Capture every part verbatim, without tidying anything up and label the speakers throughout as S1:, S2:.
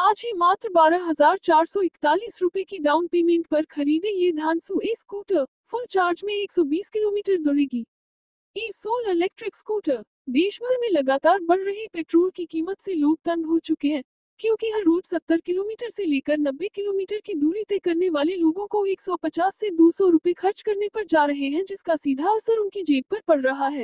S1: आज ही मात्र बारह हजार चार सौ इकतालीस रुपए की डाउन पेमेंट पर खरीदे ये धांसू ई स्कूटर। फुल चार्ज में एक सौ बीस किलोमीटर दौड़ेगी। E soul electric scooter. देश भर में लगातार बढ़ रही पेट्रोल की कीमत से लोग तंग हो चुके हैं, क्योंकि हर रोज सत्तर किलोमीटर से लेकर नब्बे किलोमीटर की दूरी तय करने वाले लोगों को एक सौ पचास से दो सौ रुपए खर्च करने पर जा रहे हैं, जिसका सीधा असर उनकी जेब पर पड़ रहा है।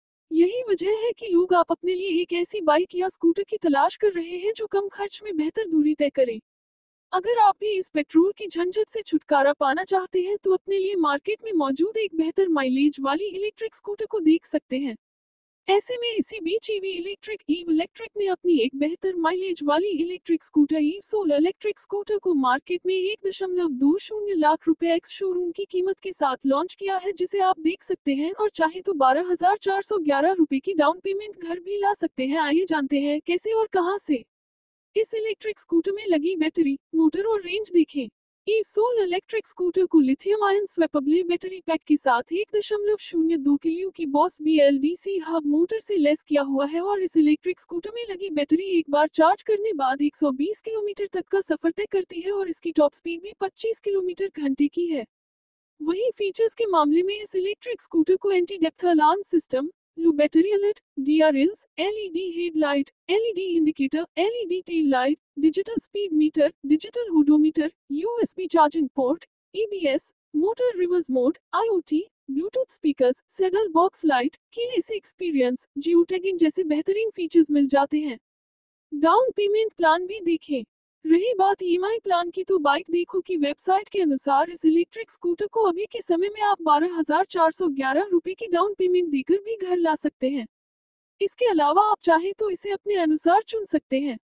S1: यही वजह है कि लोग आप अपने लिए एक ऐसी बाइक या स्कूटर की तलाश कर रहे हैं जो कम खर्च में बेहतर दूरी तय करे। अगर आप भी इस पेट्रोल की झंझट से छुटकारा पाना चाहते हैं तो अपने लिए मार्केट में मौजूद एक बेहतर माइलेज वाली इलेक्ट्रिक स्कूटर को देख सकते हैं। ऐसे में इसी बीच ईवी इलेक्ट्रिक ईव इलेक्ट्रिक ने अपनी एक बेहतर माइलेज वाली electric scooter e soul electric scooter को मार्केट में एक दशमलव दो शून्य लाख रुपए एक्स शोरूम की कीमत के साथ लॉन्च किया है, जिसे आप देख सकते हैं और चाहे तो बारह हजार चार सौ ग्यारह रुपए की डाउन पेमेंट घर भी ला सकते हैं। आइए जानते हैं कैसे और कहां से। इस इलेक्ट्रिक स्कूटर में लगी बैटरी, मोटर और रेंज देखें। ई सोल इलेक्ट्रिक स्कूटर को lithium ion swappable battery pack के साथ एक दशमलव शून्य दो किलो की Bosch B L D C hub motor से लैस किया हुआ है और इस इलेक्ट्रिक स्कूटर में लगी बैटरी एक बार चार्ज करने बाद एक सौ बीस किलोमीटर तक का सफर तय करती है और इसकी टॉप स्पीड भी पच्चीस किलोमीटर घंटे की है। वहीं फीचर्स के मामले में इस इलेक्ट्रिक स्कूटर को anti theft alarm system, low battery alert, D R Ls, L E D headlight, L E D indicator, L E D tail light, digital speed meter, digital odometer, U S B charging port, E B S, motor reverse mode, I O T, Bluetooth speakers, saddle box light, keyless experience, geo tagging जैसे बेहतरीन features मिल जाते हैं। Down payment plan भी देखें। रही बात E M I plan की, तो बाइक देखो की वेबसाइट के अनुसार इस इलेक्ट्रिक स्कूटर को अभी के समय में आप बारह हजार चार सौ ग्यारह रुपए की डाउन पेमेंट देकर भी घर ला सकते हैं। इसके अलावा आप चाहे तो इसे अपने अनुसार चुन सकते हैं।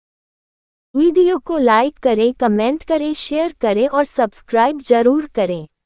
S2: वीडियो को लाइक करें, कमेंट करें, शेयर करें और सब्सक्राइब जरूर करें।